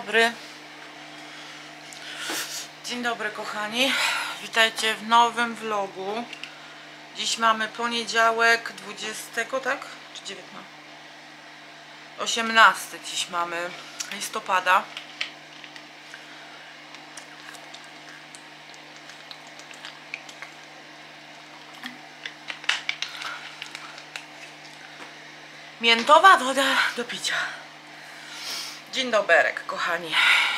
dobry. Dzień dobry kochani. Witajcie w nowym vlogu. Dziś mamy poniedziałek 20, tak? Czy 19? 18 dziś mamy listopada. Miętowa woda do picia. Dzień doberek, kochani.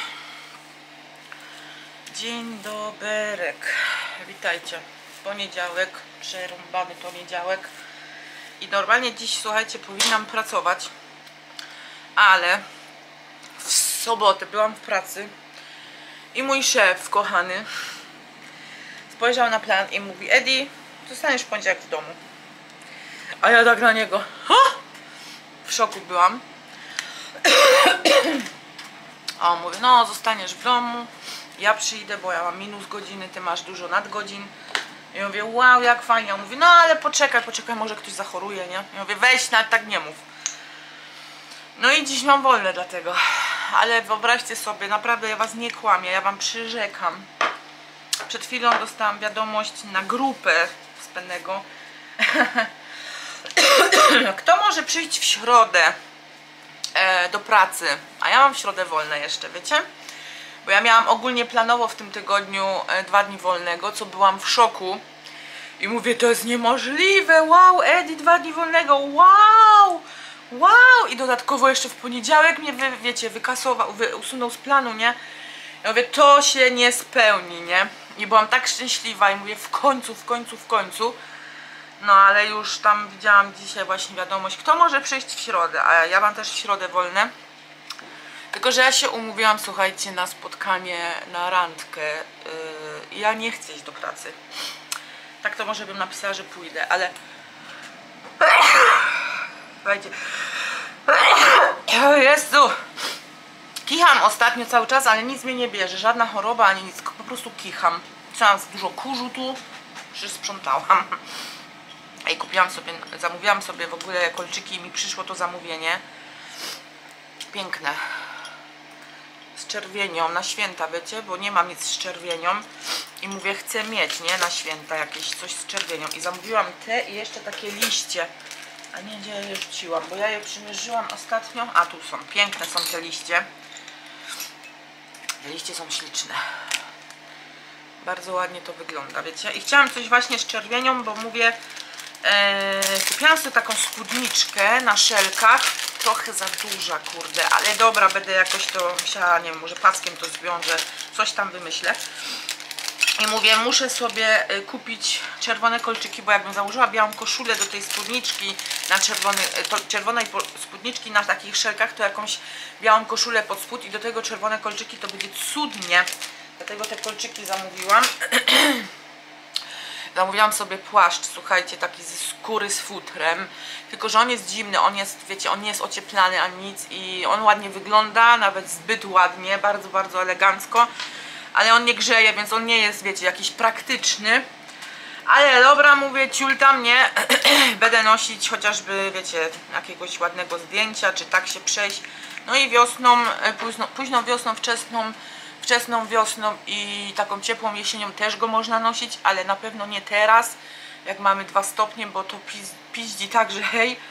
Dzień doberek. Witajcie. Poniedziałek, przerąbany poniedziałek. I normalnie dziś, słuchajcie, powinnam pracować, ale w sobotę byłam w pracy i mój szef, kochany, spojrzał na plan i mówi: Edi, zostaniesz w poniedziałek w domu. A ja tak na niego, ha! W szoku byłam. A on mówi: no, zostaniesz w domu, ja przyjdę, bo ja mam minus godziny, ty masz dużo nadgodzin. I ja mówię: wow, jak fajnie. On mówi: no ale poczekaj, może ktoś zachoruje, nie? Ja mówię: weź, nawet tak nie mów. No i dziś mam wolne dlatego. Ale wyobraźcie sobie, naprawdę ja was nie kłamię, ja wam przyrzekam. Przed chwilą dostałam wiadomość na grupę z Pennego. Kto może przyjść w środę do pracy? A ja mam w środę wolne jeszcze, wiecie? Bo ja miałam ogólnie planowo w tym tygodniu 2 dni wolnego, co byłam w szoku. I mówię: to jest niemożliwe, wow, Edi, 2 dni wolnego, wow, wow. I dodatkowo jeszcze w poniedziałek mnie, wiecie, wykasował, usunął z planu, nie? Ja mówię: to się nie spełni, nie? I byłam tak szczęśliwa i mówię: w końcu. No ale już tam widziałam dzisiaj właśnie wiadomość, kto może przyjść w środę, a ja mam też w środę wolne. Tylko że ja się umówiłam, słuchajcie, na spotkanie, na randkę. Ja nie chcę iść do pracy. Tak to może bym napisała, że pójdę, ale... Słuchajcie. Jezu! Kicham ostatnio cały czas, ale nic mnie nie bierze. Żadna choroba, ani nic. Po prostu kicham. Chciałam dużo kurzu tu, że sprzątałam. I kupiłam sobie, zamówiłam sobie w ogóle kolczyki i mi przyszło to zamówienie. Piękne. Z czerwienią na święta, wiecie, bo nie mam nic z czerwienią i mówię: chcę mieć, nie, na święta jakieś coś z czerwienią. I zamówiłam te i jeszcze takie liście. A nie, gdzie je rzuciłam, bo ja je przymierzyłam ostatnio. A tu są, piękne są te liście. Te liście są śliczne. Bardzo ładnie to wygląda, wiecie. I chciałam coś właśnie z czerwienią, bo mówię, kupiłam sobie taką spódniczkę na szelkach. Trochę za duża, kurde, ale dobra, będę jakoś to musiała, nie wiem, może paskiem to zwiążę, coś tam wymyślę. I mówię: muszę sobie kupić czerwone kolczyki, bo jakbym założyła białą koszulę do tej spódniczki, na czerwonej spódniczki na takich szelkach, to jakąś białą koszulę pod spód i do tego czerwone kolczyki, to będzie cudnie. Dlatego te kolczyki zamówiłam. Zamówiłam sobie płaszcz, słuchajcie, taki ze skóry z futrem. Tylko że on jest zimny, on jest, wiecie, on nie jest ocieplany ani nic i on ładnie wygląda, nawet zbyt ładnie, bardzo, bardzo elegancko. Ale on nie grzeje, więc on nie jest, wiecie, jakiś praktyczny. Ale dobra, mówię, ciul tam, nie? Będę nosić chociażby, wiecie, jakiegoś ładnego zdjęcia, czy tak się przejść. No i wiosną, późną wiosną, wczesną wiosną i taką ciepłą jesienią też go można nosić, ale na pewno nie teraz, jak mamy 2 stopnie, bo to piździ tak, że hej.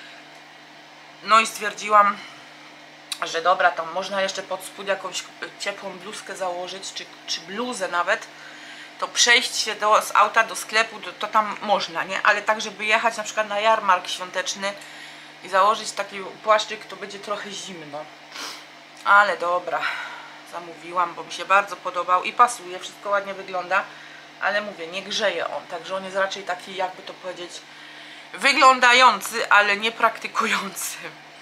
No i stwierdziłam, że dobra, tam można jeszcze pod spód jakąś ciepłą bluzkę założyć, czy bluzę nawet, to przejść się z auta do sklepu, to tam można, nie? Ale tak, żeby jechać na przykład na jarmark świąteczny i założyć taki płaszczyk, to będzie trochę zimno. Ale dobra, zamówiłam, bo mi się bardzo podobał i pasuje, wszystko ładnie wygląda, ale mówię, nie grzeje on, także on jest raczej taki, jakby to powiedzieć, wyglądający, ale nie praktykujący.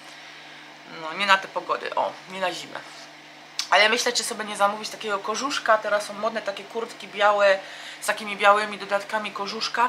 No, nie na te pogody, o, nie na zimę. Ale myślę, czy sobie nie zamówić takiego kożuszka. Teraz są modne takie kurtki białe, z takimi białymi dodatkami kożuszka.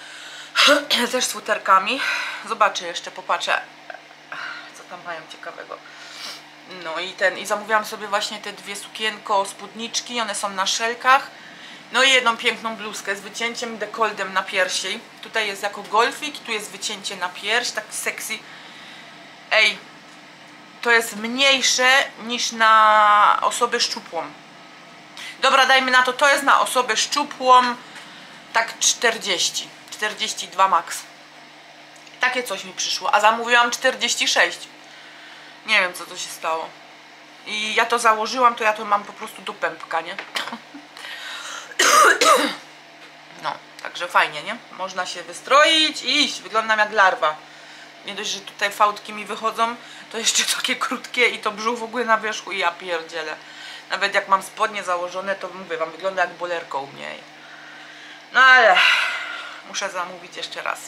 Też z futerkami. Zobaczę jeszcze, popatrzę, co tam mają ciekawego. No i zamówiłam sobie właśnie te 2 sukienko, spódniczki, one są na szelkach. No i jedną piękną bluzkę z wycięciem dekoldem na piersi. Tutaj jest jako golfik, tu jest wycięcie na pierś, taki sexy. Ej, to jest mniejsze niż na osobę szczupłą. Dobra, dajmy na to, to jest na osobę szczupłą tak 40, 42 max. Takie coś mi przyszło, a zamówiłam 46. Nie wiem, co to się stało. I ja to założyłam, to ja to mam po prostu do pępka, nie? No, także fajnie, nie? Można się wystroić i iść. Wyglądam jak larwa. Nie dość, że tutaj fałdki mi wychodzą, to jeszcze takie krótkie i to brzuch w ogóle na wierzchu i ja pierdzielę. Nawet jak mam spodnie założone, to mówię wam, wygląda jak bolerko u mnie. No ale muszę zamówić jeszcze raz.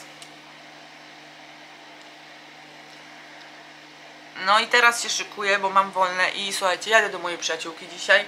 No i teraz się szykuję, bo mam wolne i słuchajcie, jadę do mojej przyjaciółki dzisiaj.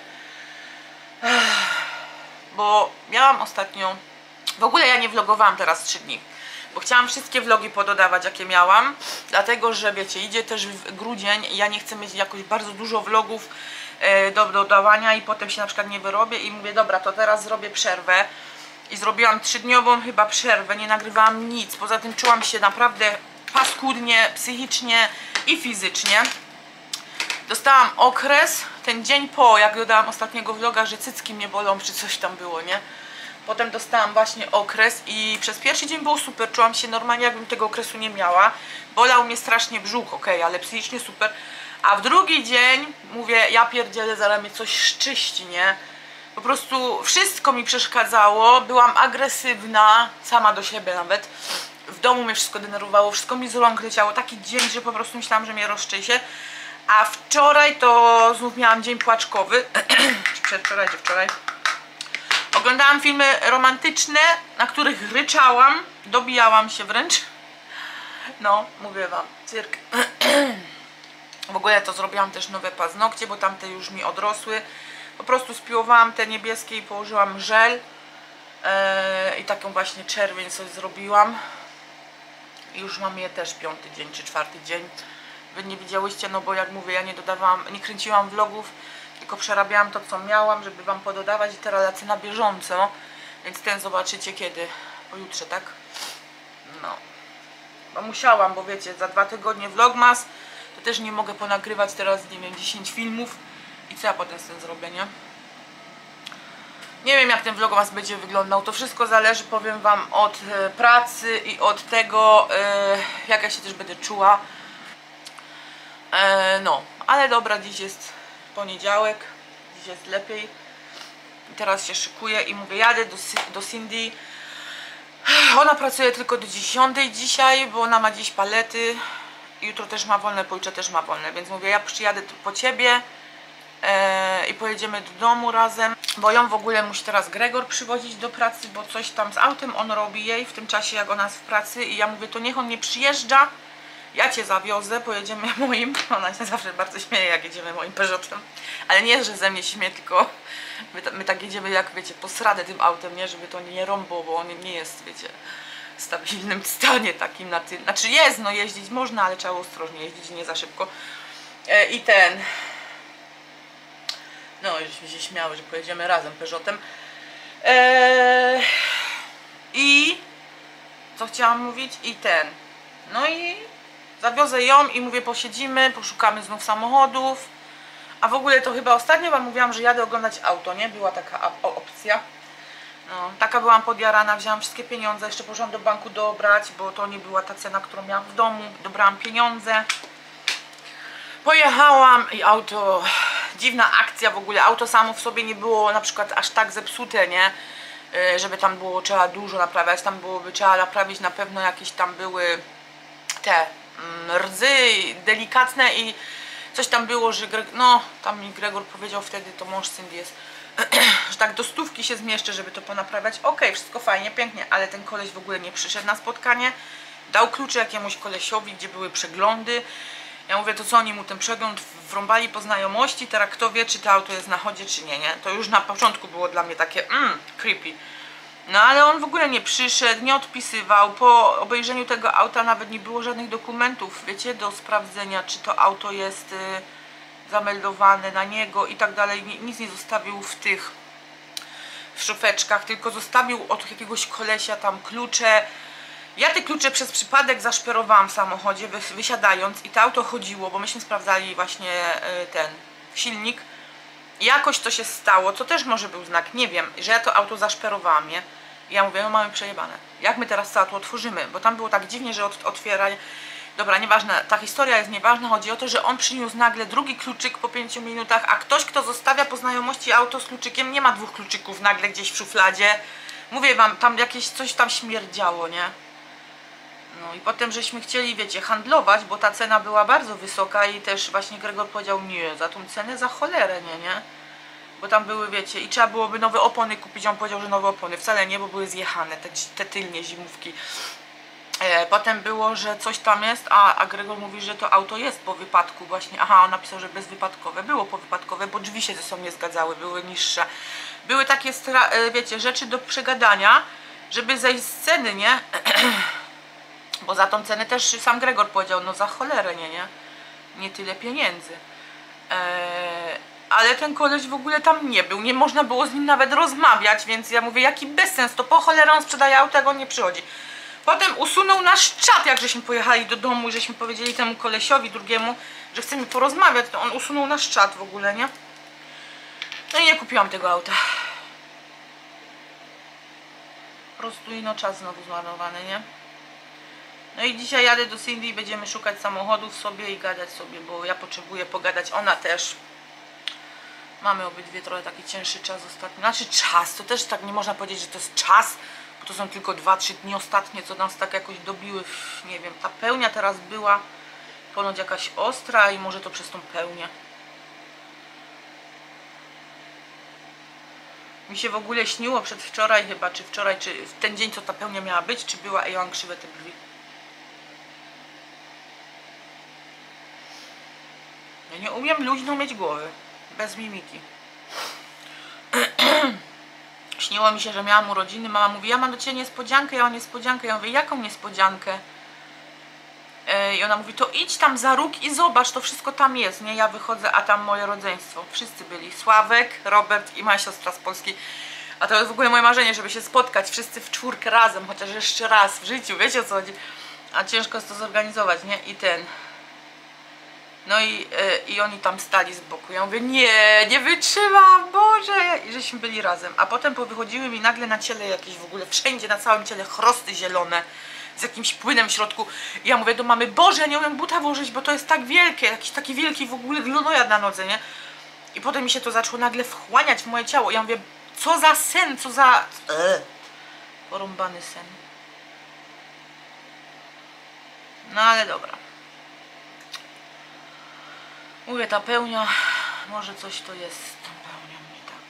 Bo miałam ostatnio... W ogóle ja nie vlogowałam teraz 3 dni. Bo chciałam wszystkie vlogi pododawać, jakie miałam. Dlatego, że wiecie, idzie też grudzień i ja nie chcę mieć jakoś bardzo dużo vlogów do dodawania i potem się na przykład nie wyrobię i mówię, dobra, to teraz zrobię przerwę. I zrobiłam 3-dniową chyba przerwę, nie nagrywałam nic. Poza tym czułam się naprawdę paskudnie, psychicznie i fizycznie. Dostałam okres, ten dzień po, jak dodałam ostatniego vloga, że cycki mnie bolą, czy coś tam było, nie? Potem dostałam właśnie okres i przez pierwszy dzień było super, czułam się normalnie, jakbym tego okresu nie miała. Bolał mnie strasznie brzuch, okej, ale psychicznie super. A w drugi dzień mówię, ja pierdzielę, zaraz mnie coś szczyści, nie? Po prostu wszystko mi przeszkadzało, byłam agresywna, sama do siebie nawet. W domu mnie wszystko denerwowało, wszystko mi z rąk leciało. Taki dzień, że po prostu myślałam, że mnie rozszczysie. A wczoraj to znów miałam dzień płaczkowy. Czy przedwczoraj, czy wczoraj. Oglądałam filmy romantyczne, na których ryczałam, dobijałam się wręcz. No, mówię wam, cyrk. W ogóle to zrobiłam też nowe paznokcie, bo tamte już mi odrosły. Po prostu spiłowałam te niebieskie i położyłam żel. I taką właśnie czerwień coś zrobiłam. I już mam je też 5. dzień czy 4. dzień. Wy nie widziałyście, no bo jak mówię, ja nie dodawałam, nie kręciłam vlogów, tylko przerabiałam to, co miałam, żeby wam pododawać i teraz lecę na bieżąco. Więc ten zobaczycie kiedy? Pojutrze, tak? No. Bo musiałam, bo wiecie, za 2 tygodnie vlogmas, to też nie mogę ponagrywać teraz, nie wiem, 10 filmów. I co ja potem z tym zrobię, nie? Nie wiem, jak ten vlogmas będzie wyglądał. To wszystko zależy, powiem wam, od pracy i od tego, jak ja się też będę czuła. No, ale dobra, dziś jest poniedziałek, dziś jest lepiej. I teraz się szykuję i mówię, jadę do Cindy. Ona pracuje tylko do 10 dzisiaj, bo ona ma dziś palety. Jutro też ma wolne, pojutrze też ma wolne, więc mówię, ja przyjadę po ciebie i pojedziemy do domu razem, bo ją w ogóle musi teraz Gregor przywozić do pracy, bo coś tam z autem on robi jej w tym czasie, jak ona jest w pracy i ja mówię, to niech on nie przyjeżdża, ja cię zawiozę, pojedziemy moim, ona się zawsze bardzo śmieje, jak jedziemy moim Peugeotem, ale nie, że ze mnie się śmieje, tylko my tak jedziemy, jak wiecie, posradę tym autem, nie, żeby to nie rąbło, bo on nie jest, wiecie, w stabilnym stanie takim na tym, znaczy jest, no jeździć można, ale trzeba ostrożnie jeździć, nie za szybko. I ten, no żeśmy się śmiały, że pojedziemy razem Peugeotem. I co chciałam mówić? I ten, no i zawiozę ją i mówię, posiedzimy, poszukamy znów samochodów. A w ogóle to chyba ostatnio wam mówiłam, że jadę oglądać auto, nie? Była taka opcja. No, taka byłam podjarana, wzięłam wszystkie pieniądze, jeszcze poszłam do banku dobrać, bo to nie była ta cena, którą miałam w domu. Dobrałam pieniądze. Pojechałam i auto, dziwna akcja w ogóle, auto samo w sobie nie było na przykład aż tak zepsute, nie? Żeby tam było trzeba dużo naprawiać, tam byłoby trzeba naprawić na pewno jakieś tam były te rdzy delikatne i coś tam było, że no tam mi Gregor powiedział wtedy, to mąż Cindy jest, że tak do 100 się zmieszczę, żeby to ponaprawiać. Okej, wszystko fajnie, pięknie, ale ten koleś w ogóle nie przyszedł na spotkanie, dał klucze jakiemuś kolesiowi, gdzie były przeglądy. Ja mówię, to co oni mu ten przegląd wrąbali po znajomości, teraz kto wie, czy to auto jest na chodzie, czy nie, nie? To już na początku było dla mnie takie creepy. No ale on w ogóle nie przyszedł, nie odpisywał, po obejrzeniu tego auta nawet nie było żadnych dokumentów, wiecie, do sprawdzenia, czy to auto jest zameldowane na niego i tak dalej, nic nie zostawił w szufeczkach, tylko zostawił od jakiegoś kolesia tam klucze Ja te klucze przez przypadek zaszperowałam w samochodzie, wysiadając, i to auto chodziło, bo myśmy sprawdzali właśnie ten silnik. I jakoś to się stało, co też może był znak, nie wiem, że ja to auto zaszperowałam, nie? I ja mówię, no mamy przejebane. Jak my teraz to auto otworzymy? Bo tam było tak dziwnie, że otwiera... Dobra, nieważne, ta historia jest nieważna, chodzi o to, że on przyniósł nagle drugi kluczyk po 5 minutach, a ktoś, kto zostawia po znajomości auto z kluczykiem, nie ma 2 kluczyków nagle gdzieś w szufladzie. Mówię wam, tam jakieś coś tam śmierdziało, nie? No i potem żeśmy chcieli, wiecie, handlować, bo ta cena była bardzo wysoka i też właśnie Gregor powiedział, nie, za tą cenę za cholerę, nie? Bo tam były, wiecie, i trzeba byłoby nowe opony kupić, on powiedział, że nowe opony, wcale nie, bo były zjechane, te tylnie zimówki. Potem było, że coś tam jest, a Gregor mówi, że to auto jest po wypadku właśnie, aha, on napisał, że bezwypadkowe, było powypadkowe, bo drzwi się ze sobą nie zgadzały, były niższe. Były takie, wiecie, rzeczy do przegadania, żeby zejść z ceny, nie? Bo za tą cenę też sam Gregor powiedział, no za cholerę, nie tyle pieniędzy. Ale ten koleś w ogóle tam nie był, nie można było z nim nawet rozmawiać, więc ja mówię, jaki bezsens, to po cholerę on sprzedaje auto, jak on nie przychodzi. Potem usunął nasz czat, jak żeśmy pojechali do domu i żeśmy powiedzieli temu kolesiowi drugiemu, że chcemy porozmawiać, to on usunął nasz czat w ogóle, nie? No i nie kupiłam tego auta. Po prostu ino czas znowu zmarnowany, nie? No i dzisiaj jadę do Cindy i będziemy szukać samochodów sobie i gadać sobie, bo ja potrzebuję pogadać, ona też. Mamy obydwie trochę taki cięższy czas ostatnio. Znaczy czas, to też tak nie można powiedzieć, że to jest czas, bo to są tylko 2-3 dni ostatnie, co nas tak jakoś dobiły. Nie wiem, ta pełnia teraz była ponoć jakaś ostra i może to przez tą pełnię. Mi się w ogóle śniło przedwczoraj chyba, czy wczoraj, czy w ten dzień, co ta pełnia miała być, czy była, i ja mam krzywe te brwi. Ja nie umiem luźno mieć głowy, bez mimiki. Śniło mi się, że miałam urodziny, mama mówi, ja mam do ciebie niespodziankę, ja mam niespodziankę. Ja mówię, jaką niespodziankę? I ona mówi, to idź tam za róg i zobacz, to wszystko tam jest, nie? Ja wychodzę, a tam moje rodzeństwo. Wszyscy byli, Sławek, Robert i moja siostra z Polski. A to jest w ogóle moje marzenie, żeby się spotkać wszyscy w czwórkę razem, chociaż jeszcze raz w życiu, wiecie o co chodzi? A ciężko jest to zorganizować, nie? I ten... No i oni tam stali z boku. Ja mówię, nie wytrzymam, Boże! I żeśmy byli razem. A potem powychodziły mi nagle na ciele jakieś w ogóle, wszędzie na całym ciele chrosty zielone z jakimś płynem w środku. I ja mówię do mamy, Boże, ja nie umiem buta włożyć, bo to jest tak wielkie, jakiś taki wielki w ogóle glonojad na nodze, nie? I potem mi się to zaczęło nagle wchłaniać w moje ciało. Ja mówię, co za sen, co za... porąbany sen. No ale dobra. Mówię, ta pełnia, może coś to jest z tą pełnią, nie tak.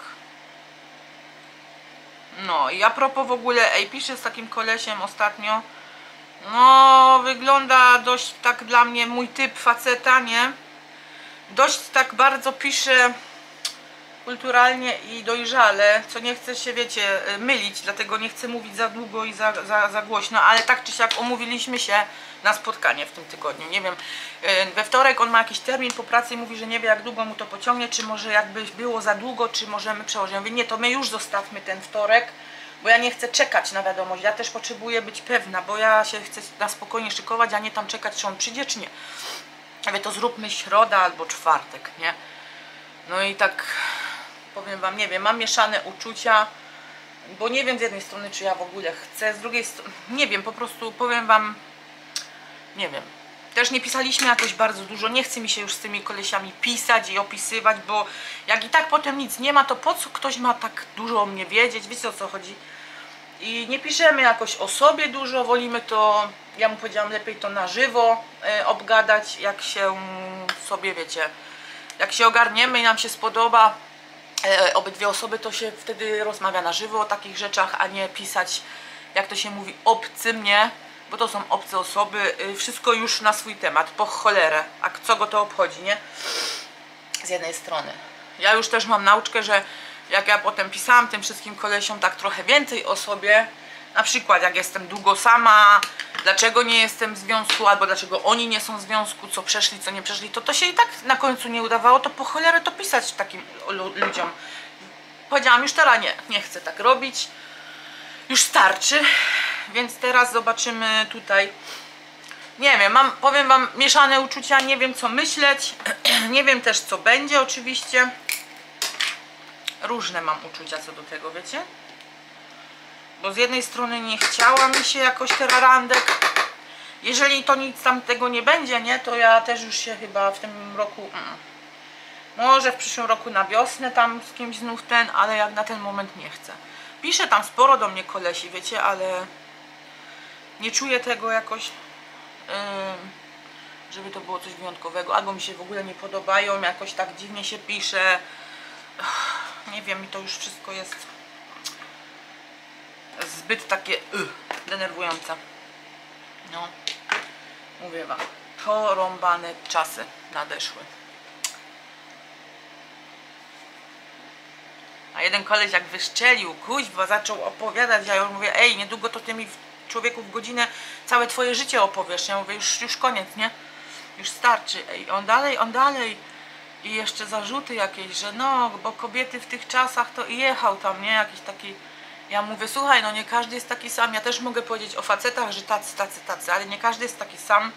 No i a propos w ogóle, piszę z takim kolesiem ostatnio. No, wygląda dość tak dla mnie, mój typ faceta, nie? Dość tak bardzo pisze kulturalnie i dojrzale, co nie chcę się, wiecie, mylić, dlatego nie chcę mówić za długo i za głośno, ale tak czy siak umówiliśmy się na spotkanie w tym tygodniu. Nie wiem, we wtorek on ma jakiś termin po pracy i mówi, że nie wie, jak długo mu to pociągnie, czy może jakby było za długo, czy możemy przełożyć. Ja mówię, nie, to my już zostawmy ten wtorek, bo ja nie chcę czekać na wiadomość, ja też potrzebuję być pewna, bo ja się chcę na spokojnie szykować, a nie tam czekać, czy on przyjdzie, czy nie. Ja mówię, to zróbmy środa albo czwartek, nie? No i tak... Powiem wam, nie wiem, mam mieszane uczucia, bo nie wiem z jednej strony, czy ja w ogóle chcę, z drugiej strony, nie wiem, po prostu powiem wam, nie wiem. Też nie pisaliśmy jakoś bardzo dużo, nie chce mi się już z tymi kolesiami pisać i opisywać, bo jak i tak potem nic nie ma, to po co ktoś ma tak dużo o mnie wiedzieć, wiecie o co chodzi? I nie piszemy jakoś o sobie dużo, wolimy to, ja mu powiedziałam, lepiej to na żywo obgadać, jak się sobie, wiecie, jak się ogarniemy i nam się spodoba, obydwie osoby, to się wtedy rozmawia na żywo o takich rzeczach, a nie pisać, jak to się mówi, obcym, nie? Bo to są obce osoby, wszystko już na swój temat, po cholerę, a co go to obchodzi, nie? Z jednej strony. Ja już też mam nauczkę, że jak ja potem pisałam tym wszystkim kolesiom tak trochę więcej o sobie, na przykład jak jestem długo sama, dlaczego nie jestem w związku, albo dlaczego oni nie są w związku, co przeszli, co nie przeszli, to się i tak na końcu nie udawało, to po cholerę to pisać takim ludziom. Powiedziałam już teraz, nie chcę tak robić, już starczy, więc teraz zobaczymy tutaj. Nie wiem, powiem wam, mieszane uczucia, nie wiem co myśleć, nie wiem też co będzie oczywiście. Różne mam uczucia co do tego, wiecie? Bo z jednej strony nie chciała mi się jakoś terrorandek. Jeżeli to nic tam tego nie będzie, nie, to ja też już się chyba w tym roku, może w przyszłym roku na wiosnę tam z kimś znów ale jak na ten moment nie chcę. Pisze tam sporo do mnie kolesi, wiecie, ale nie czuję tego jakoś, żeby to było coś wyjątkowego. Albo mi się w ogóle nie podobają, jakoś tak dziwnie się pisze. Nie wiem, mi to już wszystko jest zbyt takie denerwujące. No, mówię wam, porąbane czasy nadeszły. A jeden koleś jak wyszczelił, kuźwa, zaczął opowiadać, ja już mówię, ej, niedługo to ty mi człowieku w godzinę całe twoje życie opowiesz. Ja mówię, już koniec, nie? Już starczy. Ej, on dalej. I jeszcze zarzuty jakieś, że no, bo kobiety w tych czasach to i jechał tam, nie? Jakiś taki... Ja mówię, słuchaj, no nie każdy jest taki sam. Ja też mogę powiedzieć o facetach, że tacy, ale nie każdy jest taki sam.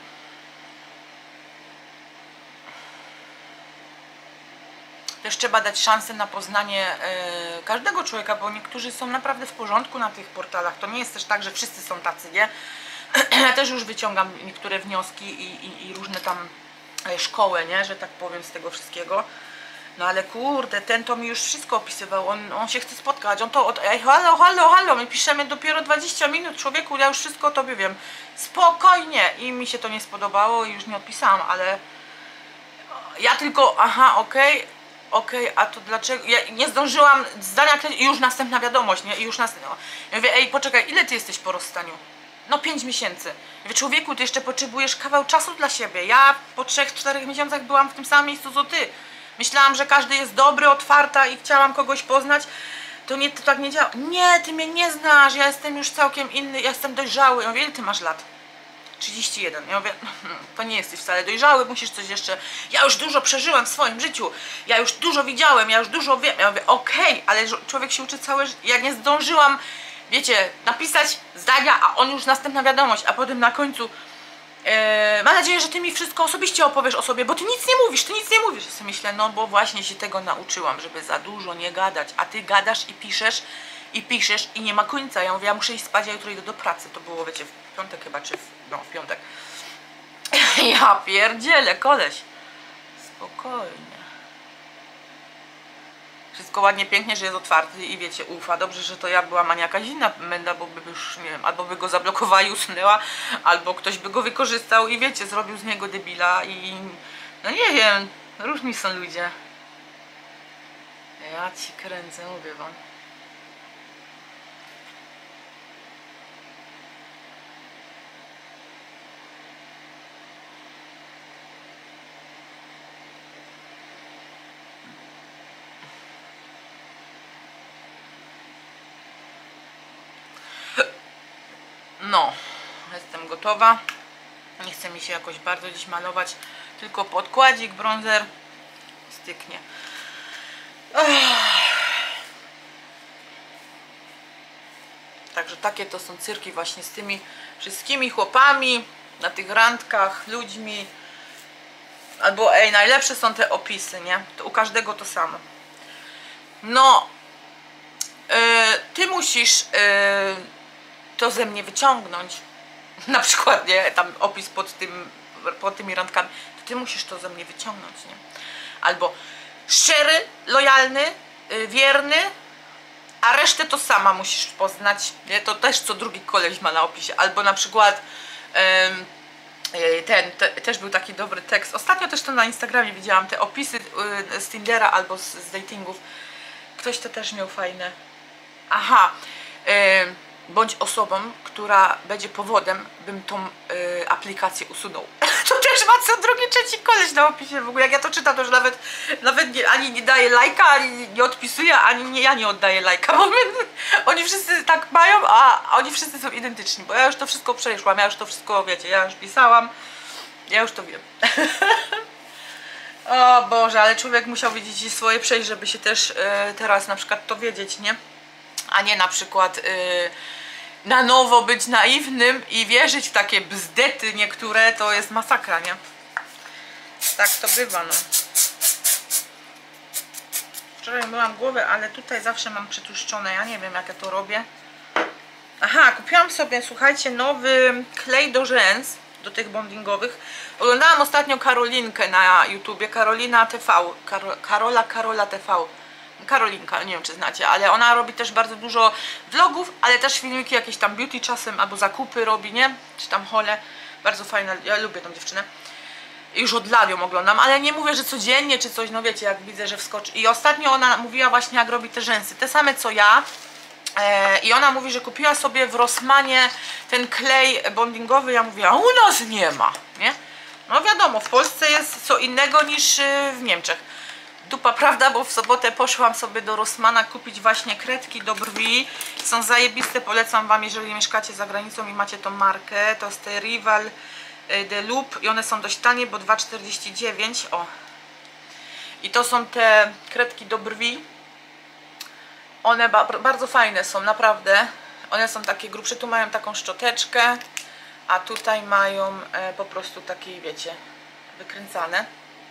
Też trzeba dać szansę na poznanie każdego człowieka, bo niektórzy są naprawdę w porządku na tych portalach. To nie jest też tak, że wszyscy są tacy, nie? Ja też już wyciągam niektóre wnioski i różne tam szkoły, nie? Że tak powiem, z tego wszystkiego. No ale kurde, ten to mi już wszystko opisywał, on się chce spotkać, on to, ej, halo, my piszemy dopiero 20 minut, człowieku, ja już wszystko o tobie wiem. Spokojnie. I mi się to nie spodobało i już nie odpisałam, ale ja tylko, aha, okej, a to dlaczego, ja nie zdążyłam zdania i już następna wiadomość, nie, i już następna. Ja mówię, ej, poczekaj, ile ty jesteś po rozstaniu? No 5 miesięcy. Ja mówię, człowieku, ty jeszcze potrzebujesz kawał czasu dla siebie. Ja po 3-4 miesiącach byłam w tym samym miejscu co ty. Myślałam, że każdy jest dobry, otwarta i chciałam kogoś poznać. To tak nie działa. Nie, ty mnie nie znasz, ja jestem już całkiem inny, ja jestem dojrzały. Ja mówię, ile ty masz lat? 31. Ja mówię, to nie jesteś wcale dojrzały, musisz coś jeszcze... Ja już dużo przeżyłam w swoim życiu, ja już dużo widziałem, ja już dużo wiem. Ja mówię, okej, ale człowiek się uczy całe życie. Ja nie zdążyłam, wiecie, napisać zdania, a on już następna wiadomość, a potem na końcu mam nadzieję, że ty mi wszystko osobiście opowiesz o sobie, bo ty nic nie mówisz, Ja sobie myślę, no bo właśnie się tego nauczyłam, żeby za dużo nie gadać, a ty gadasz i piszesz i nie ma końca. Ja mówię, ja muszę iść spać, ja jutro idę do pracy. To było, wiecie, w piątek chyba, czy w piątek. Ja pierdzielę, koleś. Spokojnie. Wszystko ładnie, pięknie, że jest otwarty i wiecie, ufa. Dobrze, że to ja byłam, a nie jakaś inna menda, bo by już, nie wiem, albo by go zablokowała i usunęła, albo ktoś by go wykorzystał i wiecie, zrobił z niego debila i... No nie wiem, różni są ludzie. Ja ci kręcę, mówię wam. No, jestem gotowa. Nie chce mi się jakoś bardzo dziś malować, tylko podkładzik, bronzer, styknie. Także takie to są cyrki właśnie z tymi wszystkimi chłopami na tych randkach, ludźmi. Albo ej, najlepsze są te opisy, nie? To u każdego to samo. No, ty musisz to ze mnie wyciągnąć. Na przykład, nie? Tam opis pod tymi randkami. To ty musisz to ze mnie wyciągnąć, nie? Albo szczery, lojalny, wierny, a resztę to sama musisz poznać, nie? To też co drugi koleś ma na opisie. Albo na przykład też był taki dobry tekst. Ostatnio też to na Instagramie widziałam, te opisy z Tindera albo z datingów. Ktoś to też miał fajne. Aha, bądź osobą, która będzie powodem, bym tą aplikację usunął. To też ma co drugi, trzeci koleś na opisie w ogóle. Jak ja to czytam, to już nawet ani nie daję lajka, ani nie odpisuję, ja nie oddaję lajka, bo oni wszyscy tak mają, a oni wszyscy są identyczni, bo ja już to wszystko przeszłam, ja już to wszystko, wiecie, ja już pisałam, ja już to wiem. O Boże, ale człowiek musiał wiedzieć swoje przejść, żeby się też teraz na przykład to wiedzieć, nie? A nie na przykład na nowo być naiwnym i wierzyć w takie bzdety niektóre, to jest masakra, nie? Tak to bywa, no. Wczoraj myłam głowę, ale tutaj zawsze mam przytłuszczone, ja nie wiem jak ja to robię. Aha, kupiłam sobie, słuchajcie, nowy klej do rzęs, do tych bondingowych. Oglądałam ostatnio Karolinkę na YouTubie, Karolina TV, Karola TV. Karolinka, nie wiem czy znacie, ale ona robi też bardzo dużo vlogów, ale też filmiki jakieś tam beauty czasem, albo zakupy robi, nie? Czy tam hole. Bardzo fajna, ja lubię tą dziewczynę. Już od lat ją oglądam, ale nie mówię, że codziennie czy coś, no wiecie, jak widzę, że wskoczy. I ostatnio ona mówiła właśnie, jak robi te rzęsy, te same co ja. I ona mówi, że kupiła sobie w Rossmanie ten klej bondingowy. Ja mówię, a u nas nie ma, nie? No wiadomo, w Polsce jest co innego niż w Niemczech. Dupa, prawda, bo w sobotę poszłam sobie do Rossmana kupić właśnie kredki do brwi. Są zajebiste, polecam wam, jeżeli mieszkacie za granicą i macie tą markę. To jest te Rival de Loop i one są dość tanie, bo 2,49. O. I to są te kredki do brwi. One bardzo fajne są, naprawdę. One są takie grubsze, tu mają taką szczoteczkę, a tutaj mają po prostu takie, wiecie, wykręcane.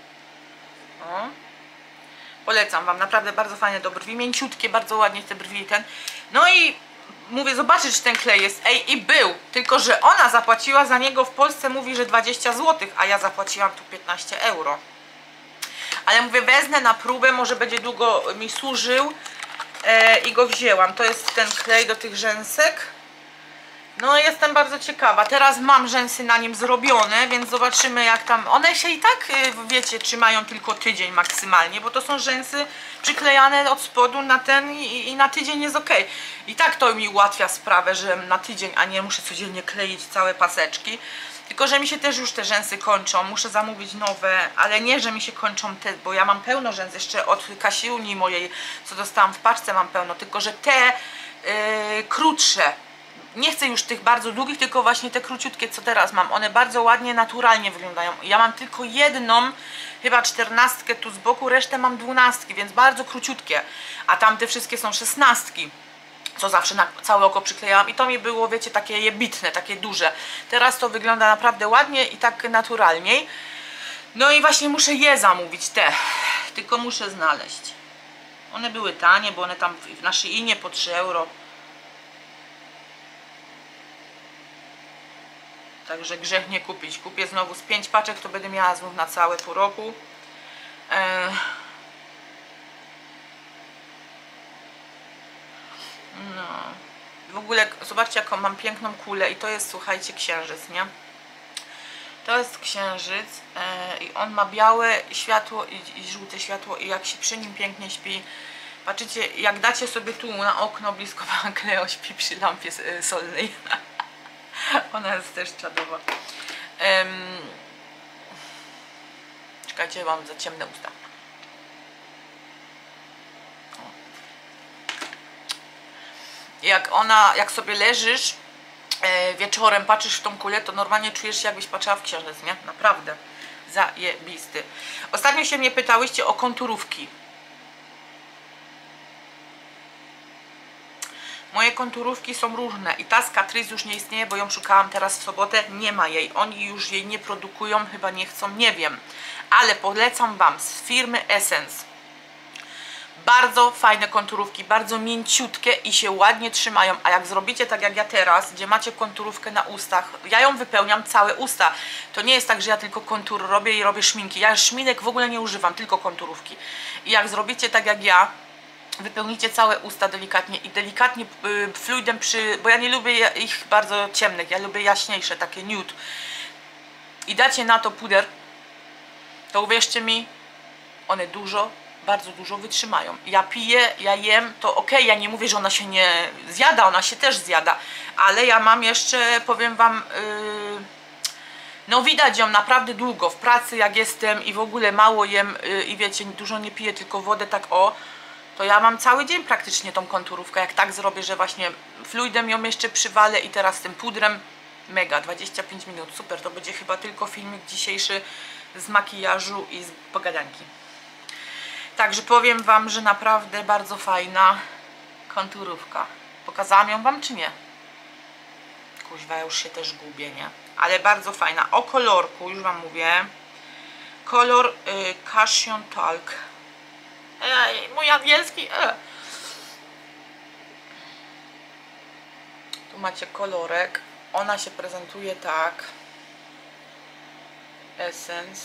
O. Polecam wam, naprawdę bardzo fajne do brwi, mięciutkie, bardzo ładnie te brwi ten. No i mówię, zobaczyć, czy ten klej jest. Ej, i był, tylko że ona zapłaciła za niego w Polsce, mówi, że 20 zł, a ja zapłaciłam tu 15 euro. Ale mówię, wezmę na próbę, może będzie długo mi służył. I go wzięłam. To jest ten klej do tych rzęsek. No jestem bardzo ciekawa. Teraz mam rzęsy na nim zrobione, więc zobaczymy jak tam. One się i tak, wiecie, trzymają tylko tydzień maksymalnie, bo to są rzęsy przyklejane od spodu na ten i na tydzień jest ok. I tak to mi ułatwia sprawę, że na tydzień, a nie muszę codziennie kleić całe paseczki. Tylko że mi się też już te rzęsy kończą, muszę zamówić nowe, ale nie, że mi się kończą te, bo ja mam pełno rzęs jeszcze od Kasiuni mojej, co dostałam w paczce, mam pełno, tylko że te krótsze, nie chcę już tych bardzo długich, tylko właśnie te króciutkie, co teraz mam, one bardzo ładnie, naturalnie wyglądają. Ja mam tylko jedną, chyba 14 tu z boku, resztę mam 12, więc bardzo króciutkie, a tamte wszystkie są 16. Co zawsze na całe oko przyklejałam i to mi było, wiecie, takie jebitne, takie duże. Teraz to wygląda naprawdę ładnie i tak naturalniej. No i właśnie muszę je zamówić, te. Tylko muszę znaleźć. One były tanie, bo one tam na Sheinie po 3 euro. Także grzech nie kupić. Kupię znowu z 5 paczek, to będę miała znów na całe pół roku. No. W ogóle zobaczcie, jaką mam piękną kulę i to jest, słuchajcie, księżyc, nie? To jest księżyc i on ma białe światło i żółte światło i jak się przy nim pięknie śpi. Patrzycie, jak dacie sobie tu na okno blisko, Kleo śpi przy lampie solnej. Ona jest też czadowa. Czekajcie, mam za ciemne usta. Jak sobie leżysz wieczorem, patrzysz w tą kulę, to normalnie czujesz się, jakbyś patrzyła w księżyc, nie? Naprawdę zajebisty. Ostatnio się mnie pytałyście o konturówki. Moje konturówki są różne i ta z Catrice już nie istnieje, bo ją szukałam teraz w sobotę, nie ma jej. Oni już jej nie produkują, chyba nie chcą, nie wiem. Ale polecam wam z firmy Essence. Bardzo fajne konturówki, bardzo mięciutkie i się ładnie trzymają, a jak zrobicie tak jak ja teraz, gdzie macie konturówkę na ustach, ja ją wypełniam całe usta. To nie jest tak, że ja tylko kontur robię i robię szminki. Ja szminek w ogóle nie używam, tylko konturówki. I jak zrobicie tak jak ja, wypełnicie całe usta delikatnie i delikatnie fluidem bo ja nie lubię ich bardzo ciemnych, ja lubię jaśniejsze, takie nude. I dacie na to puder, to uwierzcie mi, one bardzo dużo wytrzymają. Ja piję, ja jem, to ok, ja nie mówię, że ona się nie zjada, ona się też zjada, ale ja mam jeszcze, powiem wam, no widać ją naprawdę długo w pracy, jak jestem i w ogóle mało jem i wiecie, dużo nie piję, tylko wodę tak to ja mam cały dzień praktycznie tą konturówkę, jak tak zrobię, że właśnie fluidem ją jeszcze przywalę i teraz tym pudrem, mega, 25 minut, super, to będzie chyba tylko filmik dzisiejszy z makijażu i z pogadanki. Także powiem wam, że naprawdę bardzo fajna konturówka. Pokazałam ją wam czy nie? Kuźwa, ja już się też gubię, nie? Ale bardzo fajna. O kolorku, już wam mówię. Kolor Cushion Talk. Mój angielski. Tu macie kolorek. Ona się prezentuje tak. Essence.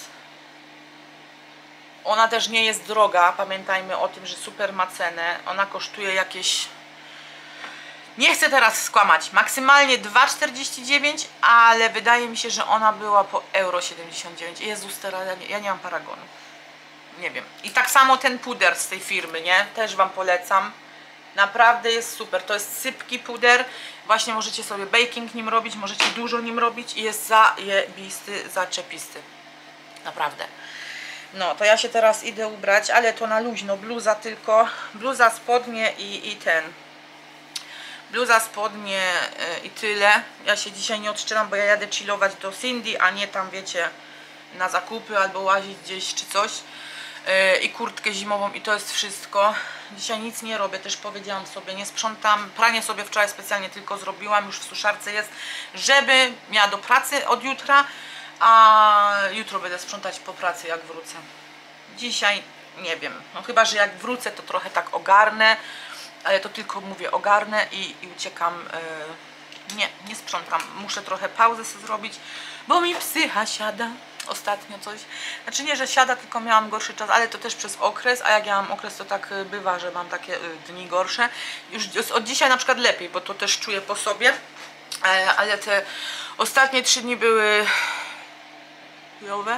Ona też nie jest droga. Pamiętajmy o tym, że super ma cenę. Ona kosztuje jakieś... Nie chcę teraz skłamać. Maksymalnie 2,49, ale wydaje mi się, że ona była po euro 79. Jezus, teraz ja nie mam paragonu. Nie wiem. I tak samo ten puder z tej firmy, nie? Też wam polecam. Naprawdę jest super. To jest sypki puder. Właśnie możecie sobie baking nim robić, możecie dużo nim robić i jest zajebisty, zaczepisty. Naprawdę. No, to ja się teraz idę ubrać, ale to na luźno. Bluza tylko. Bluza, spodnie i ten. Bluza, spodnie i tyle. Ja się dzisiaj nie odszczelam, bo ja jadę chillować do Cindy, a nie tam, wiecie, na zakupy albo łazić gdzieś czy coś. I kurtkę zimową i to jest wszystko. Dzisiaj nic nie robię, też powiedziałam sobie, nie sprzątam. Pranie sobie wczoraj specjalnie tylko zrobiłam, już w suszarce jest, żeby miała do pracy od jutra, a jutro będę sprzątać po pracy, jak wrócę. Dzisiaj nie wiem, no chyba że jak wrócę, to trochę tak ogarnę, ale to tylko mówię ogarnę i uciekam. Nie sprzątam, muszę trochę pauzę sobie zrobić, bo mi psycha siada. Ostatnio coś, znaczy nie, że siada, tylko miałam gorszy czas, ale to też przez okres, a jak ja mam okres, to tak bywa, że mam takie dni gorsze. Już od dzisiaj na przykład lepiej, bo to też czuję po sobie, ale te ostatnie 3 dni były chujowe.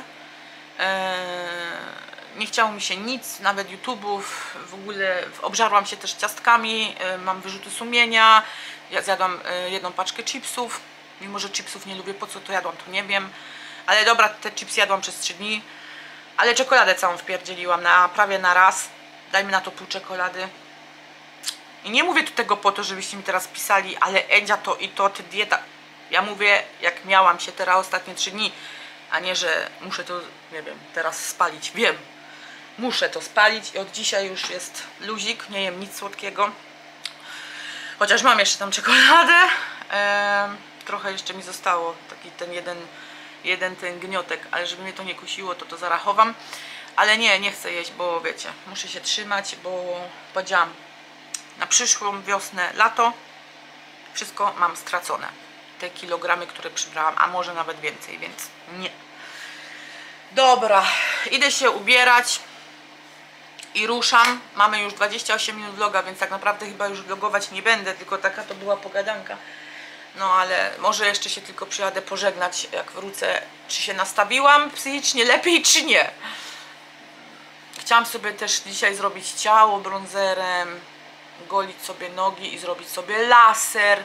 Nie chciało mi się nic, nawet YouTube'ów, w ogóle obżarłam się też ciastkami, mam wyrzuty sumienia, ja zjadłam 1 paczkę chipsów, mimo że chipsów nie lubię, po co to jadłam, to nie wiem. Ale dobra, te chipsy jadłam przez 3 dni. Ale czekoladę całą wpierdzieliłam prawie na raz. Dajmy na to pół czekolady. I nie mówię tu tego po to, żebyście mi teraz pisali, ale Edzia to i to, ty dieta. Ja mówię, jak miałam się teraz ostatnie 3 dni, a nie, że muszę to, nie wiem, teraz spalić. Wiem, muszę to spalić i od dzisiaj już jest luzik, nie jem nic słodkiego. Chociaż mam jeszcze tam czekoladę. Trochę jeszcze mi zostało, taki ten jeden ten gniotek, ale żeby mnie to nie kusiło, to zarachowam. Ale nie chcę jeść, bo wiecie, muszę się trzymać, bo powiedziałam, na przyszłą wiosnę, lato wszystko mam stracone. Te kilogramy, które przybrałam, a może nawet więcej, więc nie. Dobra, idę się ubierać i ruszam. Mamy już 28 minut vloga, więc tak naprawdę chyba już vlogować nie będę, tylko taka to była pogadanka. No ale może jeszcze się tylko przyjadę pożegnać, jak wrócę, czy się nastawiłam psychicznie lepiej, czy nie. Chciałam sobie też dzisiaj zrobić ciało bronzerem, golić sobie nogi i zrobić sobie laser.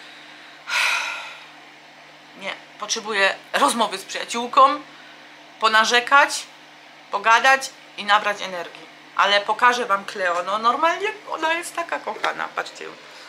Nie, potrzebuję rozmowy z przyjaciółką, ponarzekać, pogadać i nabrać energii. Ale pokażę wam Cleo, no normalnie ona jest taka kochana, patrzcie.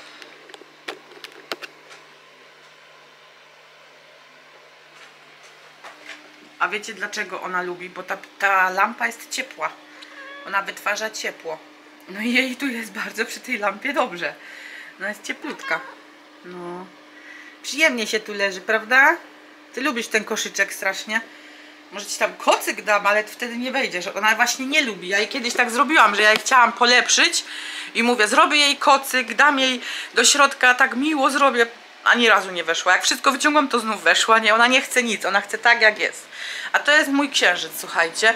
A wiecie dlaczego ona lubi? Bo ta lampa jest ciepła. Ona wytwarza ciepło. No i jej tu jest bardzo przy tej lampie dobrze. Ona jest cieplutka. No. Przyjemnie się tu leży, prawda? Ty lubisz ten koszyczek strasznie. Może ci tam kocyk dam, ale wtedy nie wejdziesz. Ona właśnie nie lubi. Ja jej kiedyś tak zrobiłam, że ja jej chciałam polepszyć. I mówię, zrobię jej kocyk, dam jej do środka, tak miło zrobię. Ani razu nie weszła. Jak wszystko wyciągłam, to znów weszła. Nie, ona nie chce nic. Ona chce tak, jak jest. A to jest mój księżyc, słuchajcie.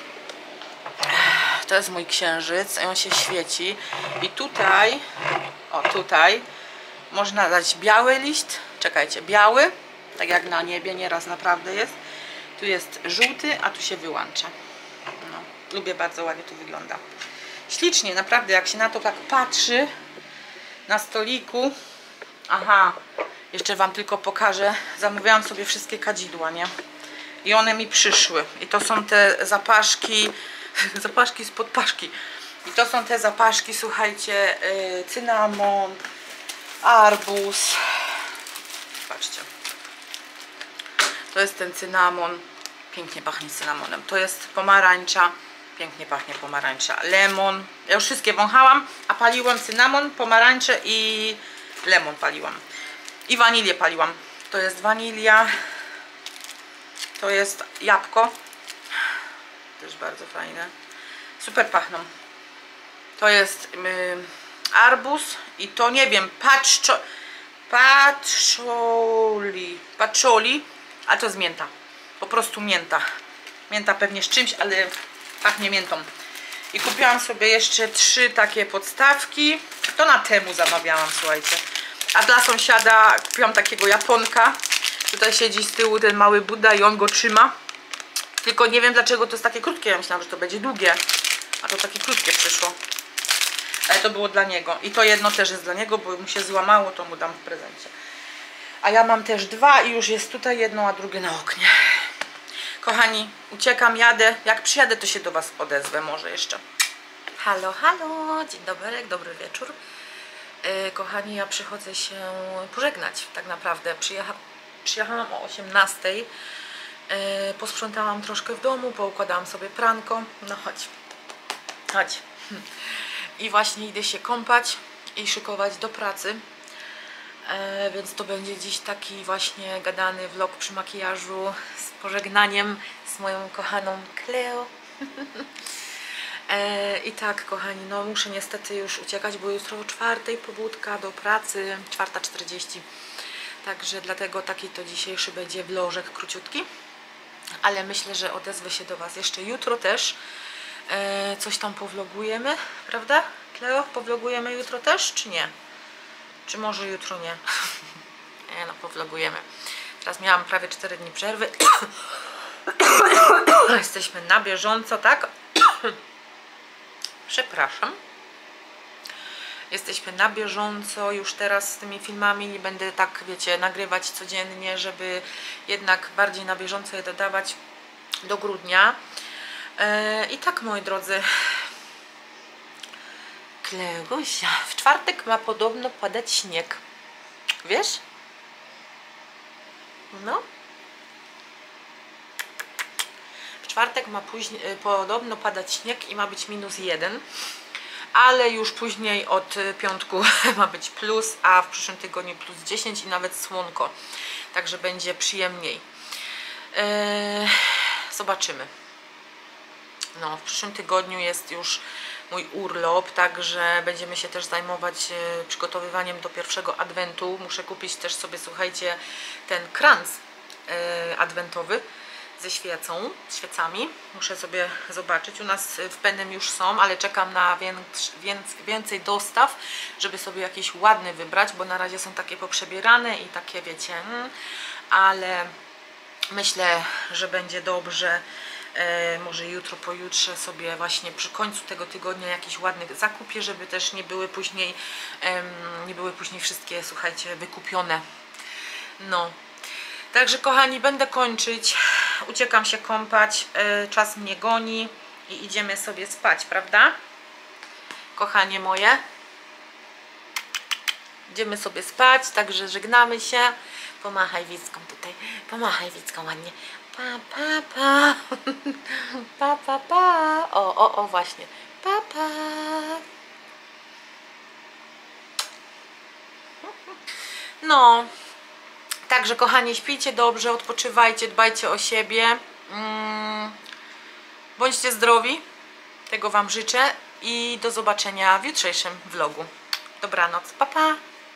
To jest mój księżyc. On się świeci. I tutaj, o tutaj, można dać biały liść. Czekajcie, biały. Tak jak na niebie nieraz naprawdę jest. Tu jest żółty, a tu się wyłącza. No, lubię, bardzo ładnie to wygląda. Ślicznie, naprawdę, jak się na to tak patrzy na stoliku. Aha, jeszcze wam tylko pokażę. Zamówiłam sobie wszystkie kadzidła, nie? I one mi przyszły. I to są te zapaszki, zapaszki spod paszki. I to są te zapaszki, słuchajcie, cynamon, arbuz. Patrzcie. To jest ten cynamon. Pięknie pachnie cynamonem. To jest pomarańcza. Pięknie pachnie pomarańcza. Lemon. Ja już wszystkie wąchałam, a paliłam cynamon, pomarańczę i lemon paliłam. I wanilię paliłam. To jest wanilia. To jest jabłko. Też bardzo fajne. Super pachną. To jest arbuz i to nie wiem, patchouli, a to jest mięta. Po prostu mięta. Mięta pewnie z czymś, ale pachnie miętą. I kupiłam sobie jeszcze 3 takie podstawki. To na Temu zamawiałam, słuchajcie. A dla sąsiada kupiłam takiego Japonka. Tutaj siedzi z tyłu ten mały Buddha i on go trzyma. Tylko nie wiem dlaczego to jest takie krótkie. Ja myślałam, że to będzie długie. A to takie krótkie przyszło. Ale to było dla niego. I to jedno też jest dla niego, bo mu się złamało, to mu dam w prezencie. A ja mam też 2 i już jest tutaj jedno, a drugie na oknie. Kochani, uciekam, jadę. Jak przyjadę, to się do Was odezwę może jeszcze. Halo, halo. Dzień dobry, dobry wieczór. Kochani, ja przychodzę się pożegnać tak naprawdę. Przyjechałam o 18:00. Posprzątałam troszkę w domu, poukładałam sobie pranko. No chodź. Chodź. I właśnie idę się kąpać i szykować do pracy. Więc to będzie dziś taki właśnie gadany vlog przy makijażu z pożegnaniem z moją kochaną Cleo. I tak, kochani, no muszę niestety już uciekać, bo jutro o 4:00 pobudka do pracy, 4:40. Także dlatego taki to dzisiejszy będzie vlożek króciutki. Ale myślę, że odezwę się do Was jeszcze jutro też. Coś tam powlogujemy, prawda? Kleo, powlogujemy jutro też, czy nie? Czy może jutro nie? Nie no, powlogujemy. Teraz miałam prawie 4 dni przerwy. Jesteśmy na bieżąco, tak? Przepraszam. Jesteśmy na bieżąco już teraz z tymi filmami. Nie będę tak, wiecie, nagrywać codziennie, żeby jednak bardziej na bieżąco je dodawać do grudnia. I tak, moi drodzy, Kleusia, w czwartek ma podobno padać śnieg. Wiesz? No. W czwartek ma podobno padać śnieg i ma być -1. Ale już później od piątku ma być plus, a w przyszłym tygodniu +10 i nawet słonko. Także będzie przyjemniej. Zobaczymy. No, w przyszłym tygodniu jest już mój urlop, także będziemy się też zajmować przygotowywaniem do pierwszego adwentu. Muszę kupić też sobie, słuchajcie, ten kranz adwentowy ze świecami. Muszę sobie zobaczyć. U nas w Penem już są, ale czekam na więcej dostaw, żeby sobie jakiś ładny wybrać, bo na razie są takie poprzebierane i takie, wiecie, ale myślę, że będzie dobrze. Może jutro, pojutrze sobie właśnie przy końcu tego tygodnia jakiś ładny zakupię, żeby też nie były później wszystkie, słuchajcie, wykupione. No. Także, kochani, będę kończyć. Uciekam się kąpać. Czas mnie goni i idziemy sobie spać, prawda? Kochanie moje. Idziemy sobie spać, także żegnamy się. Pomachaj Wicką tutaj. Pomachaj Wicką ładnie. Pa, pa, pa. Pa, pa, pa. O, właśnie. Pa, pa. No. Także, kochani, śpijcie dobrze, odpoczywajcie, dbajcie o siebie. Bądźcie zdrowi. Tego Wam życzę i do zobaczenia w jutrzejszym vlogu. Dobranoc. Pa, pa.